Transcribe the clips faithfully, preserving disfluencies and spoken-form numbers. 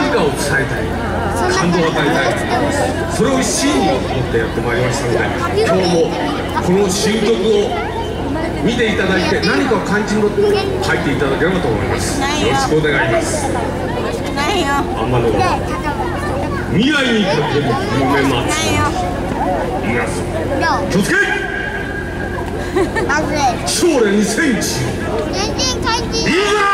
何かを伝えたい、感動を与えたい、それを真に持ってやってまいりましたので、今日もこの新曲を見ていただいて何かを感じ取って入っていただければと思います。よろしくお願いします。あんまの未来にかける夢待つ皆さん気をつけ。将来にセンチいいな。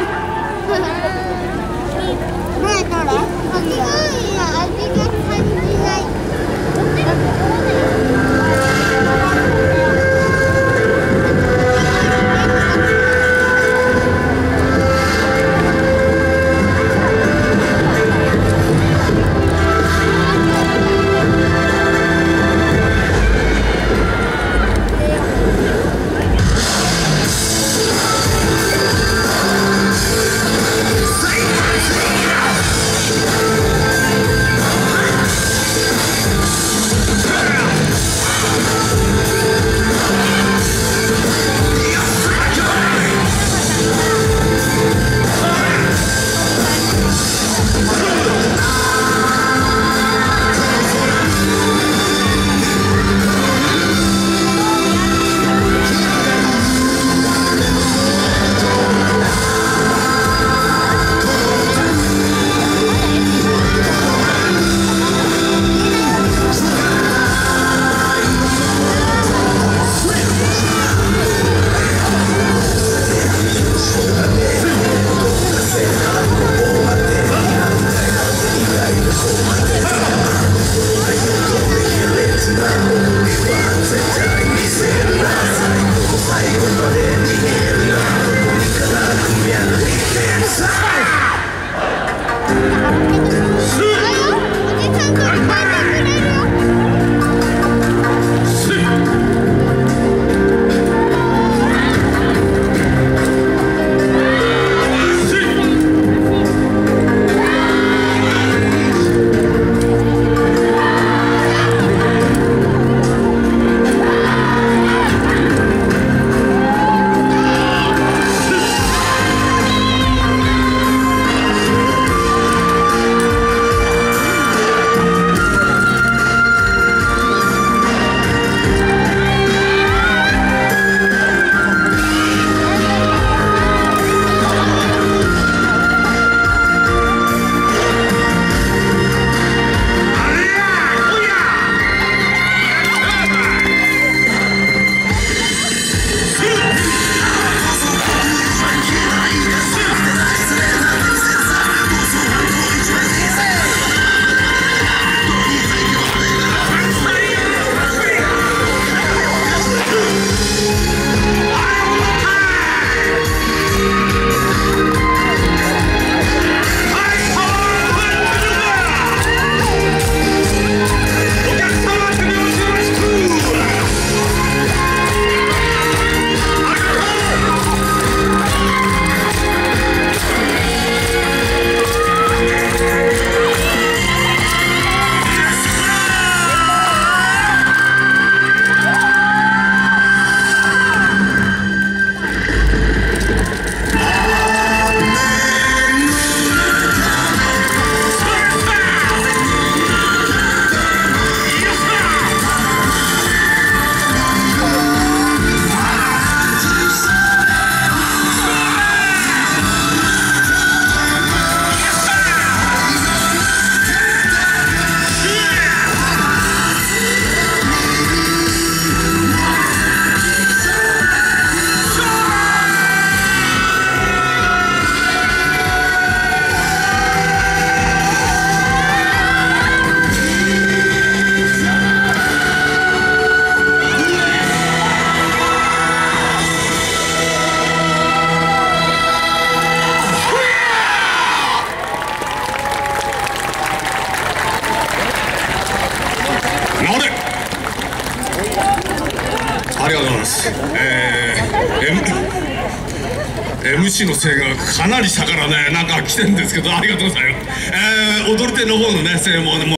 ありがとうございます。えー、M、エムシー の声がかなり下からね、なんか来てるんですけど、ありがとうございます。えー、踊り手の方のね、声も